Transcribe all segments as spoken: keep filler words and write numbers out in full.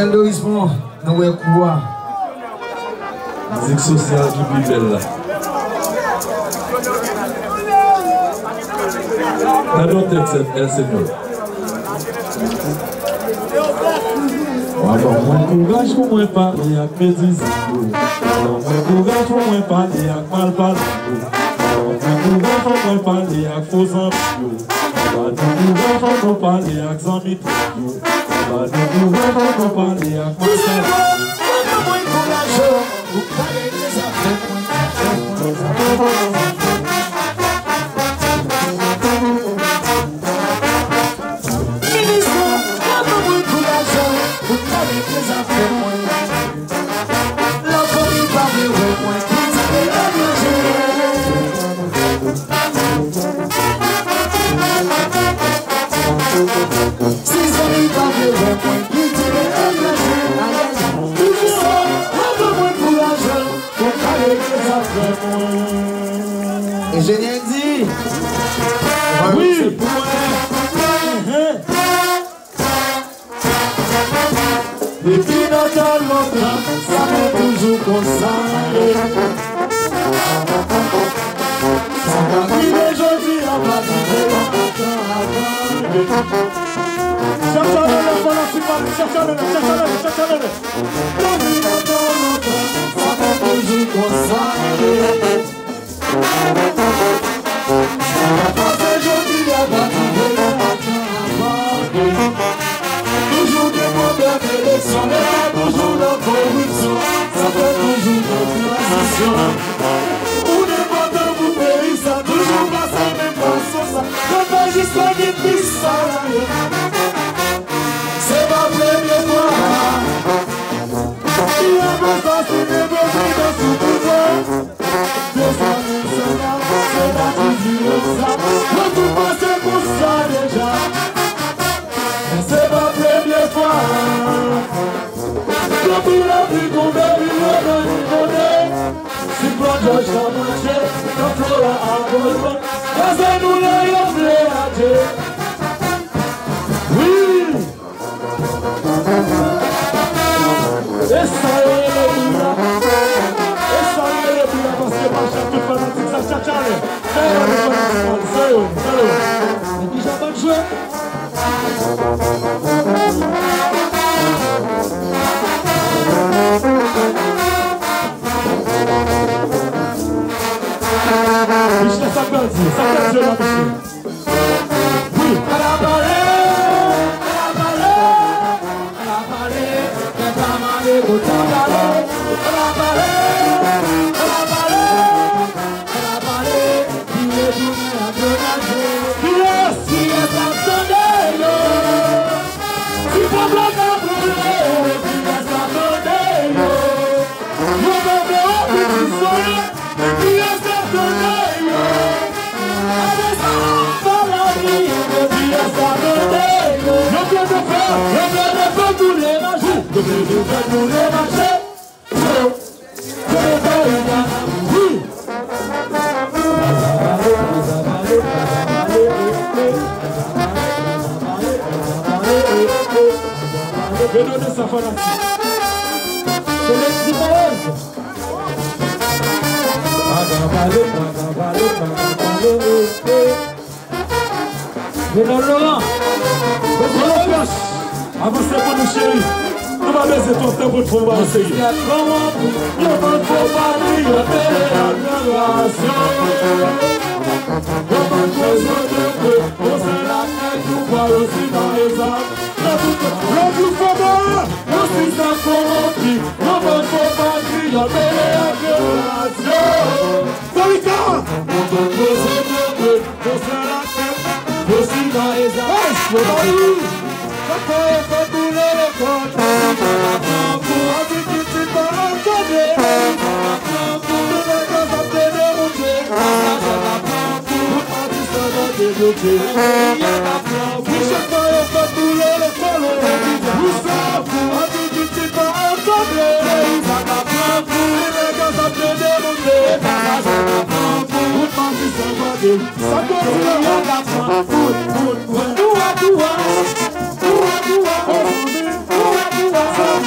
Michel Dorismont, nous est quoi? Musique sociale qui est belle là. Dans notre texte, elle Seigneur. Alors, mon courage pour moi parler avec mes disciples. Alors, mon courage pour moi parler avec mal parler. Alors, mon courage pour moi parler avec faux amis. Alors, mon courage pour moi parler avec amis. Alors, mon courage pour moi parler avec ma sœur. Ingénieur dit oui, pour moi. Depuis notre longtemps, ça fait toujours comme ça. Ça va arriver aujourd'hui, on va vivre longtemps avant. Cherchez-le, cherchez-le, cherchez-le, cherchez-le. Depuis notre longtemps, ça fait toujours comme ça. Aujourd'hui, on va vivre longtemps avant. Toujours des problèmes d'élection, toujours de corruption, ça fait toujours de transition. Pour n'importe où pays, ça toujours passe la même façon, ça ne fait juste pas des pistes salariés. C'est ma première fois. Il y a mon sens, il est besoin de sous-pouvoir. Deux fois, c'est la c'est la toujours ça. On tout passe pour ça déjà. C'est ma première fois. Depuis la vie qu'on veut vivre dans le bonheur. Si quand je t'ai mangé, quand tu l'as abandonné, laissez-nous la yomble à Dieu. Oui. Et ça y est le boula. Et ça y est le boula parce que ma chère toute fanatique ça tchatchale. C'est eux, c'est eux, c'est eux. Et puis j'ai pas de jouer. Michel, ça peut dire, ça peut dire là, monsieur. Oui. À la balai, à la balai, à la balai, à la balai, à la balai, à la balai, à la balai, à la balai, il est tourné à dénager. Yes, il est abandonné, yo. Si pas blanc à brûler, il est abandonné, yo. Vous m'avez oublié du soleil, il est abandonné, yo. Avec ça, dans la vie, il est abandonné, yo. Yo viens de faire, yo viens de faire tous les marchés, yo viens de faire tous les marchés. Yo, yo viens de faire une gamme, oui. Venez de sa fanatique. C'est l'expérience. Pagabale, pagabale, pagabale. Venez Laurent. Avancez pour nous chéris. On va baisser ton temps pour te faire avancer. Comment ne faut pas dire la relation. Comment besoin de peu, on se la fait tout voir aussi dans les âmes. Le plus fort, aussi ça corrompu. On ne faut pas dire la relation. Dolika! On peut poser de peu, on se la fait aussi dans les âmes. Ça fait pas bouler le corps. Pour un petit peu pas encoder. Pour les gars, ça fait dérouler. Développer. Il y a la plan. Vous chacun est fait bouler le colon. Vous savez, un petit petit pas encoder. Ça n'a pas pour les gars, ça fait dérouler. Ça n'a pas pour vous penser sans garder. Ça continue à la plan. Pour, pour, pour. Pour, pour. Pour, pour.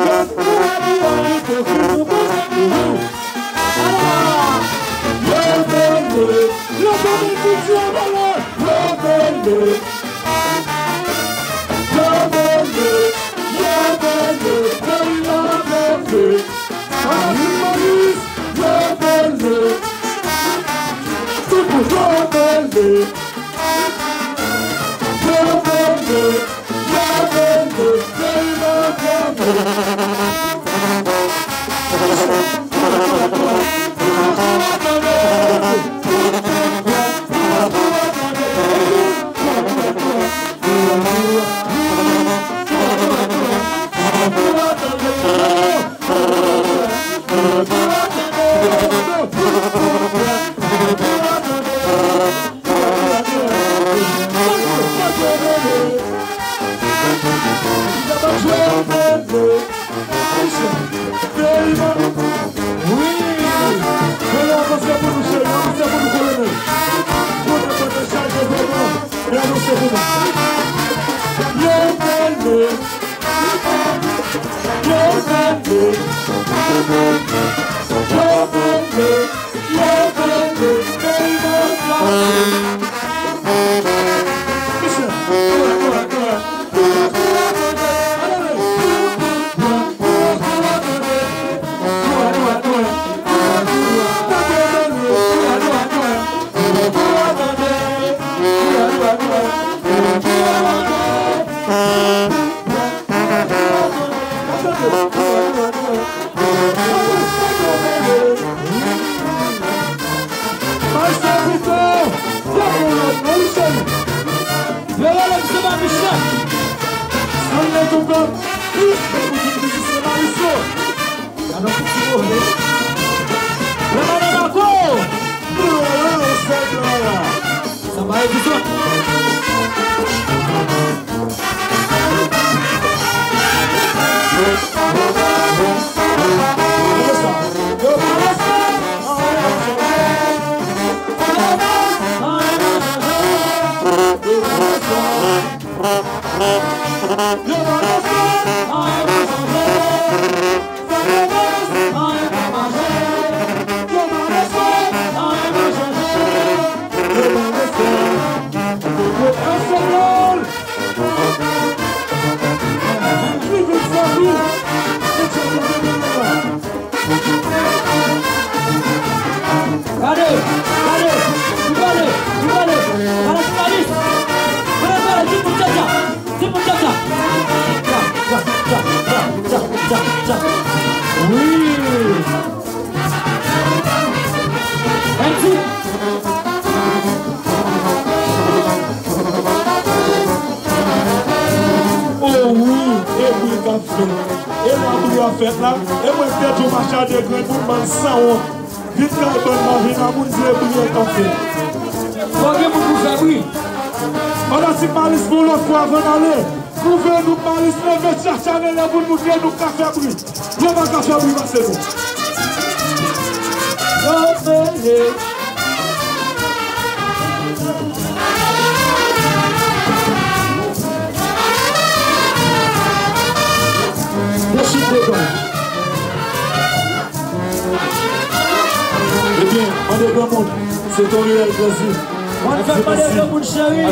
C'est ton réel plaisir. On ne fait pas des gens pour le chéri.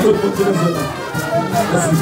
Merci.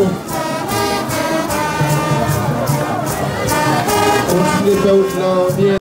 Continuez pas au